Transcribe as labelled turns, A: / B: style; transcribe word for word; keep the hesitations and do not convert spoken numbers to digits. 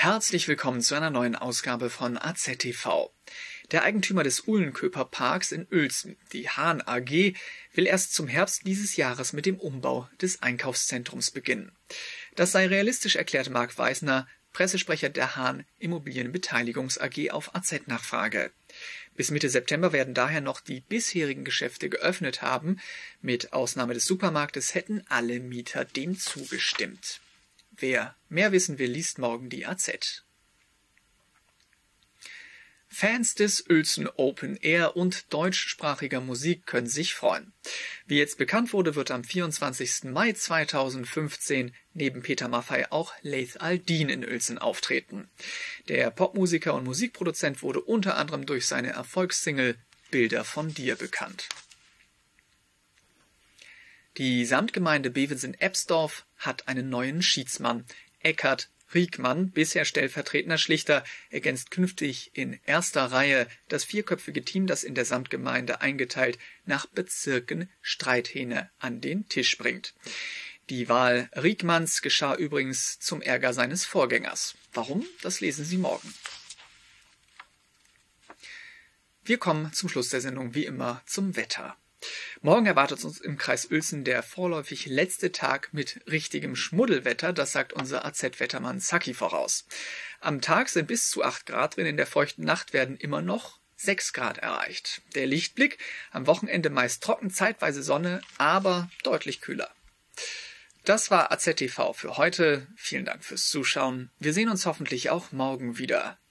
A: Herzlich willkommen zu einer neuen Ausgabe von A Z T V. Der Eigentümer des Uhlenköper Parks in Uelzen, die Hahn A G, will erst zum Herbst dieses Jahres mit dem Umbau des Einkaufszentrums beginnen. Das sei realistisch, erklärte Marc Weisner, Pressesprecher der Hahn Immobilienbeteiligungs A G auf A Z-Nachfrage. Bis Mitte September werden daher noch die bisherigen Geschäfte geöffnet haben. Mit Ausnahme des Supermarktes hätten alle Mieter dem zugestimmt. Wer mehr wissen will, liest morgen die A Z. Fans des Uelzen Open Air und deutschsprachiger Musik können sich freuen. Wie jetzt bekannt wurde, wird am vierundzwanzigsten Mai zweitausendfünfzehn neben Peter Maffay auch Laith Al-Deen in Uelzen auftreten. Der Popmusiker und Musikproduzent wurde unter anderem durch seine Erfolgssingle Bilder von dir bekannt. Die Samtgemeinde Bevensen-Ebsdorf hat einen neuen Schiedsmann. Eckhard Riekmann, bisher stellvertretender Schlichter, ergänzt künftig in erster Reihe das vierköpfige Team, das in der Samtgemeinde eingeteilt nach Bezirken Streithähne an den Tisch bringt. Die Wahl Riekmanns geschah übrigens zum Ärger seines Vorgängers. Warum? Das lesen Sie morgen. Wir kommen zum Schluss der Sendung wie immer zum Wetter. Morgen erwartet uns im Kreis Uelzen der vorläufig letzte Tag mit richtigem Schmuddelwetter, das sagt unser A Z-Wettermann Zacki voraus. Am Tag sind bis zu acht Grad drin, in der feuchten Nacht werden immer noch sechs Grad erreicht. Der Lichtblick, am Wochenende meist trocken, zeitweise Sonne, aber deutlich kühler. Das war A Z T V für heute. Vielen Dank fürs Zuschauen. Wir sehen uns hoffentlich auch morgen wieder.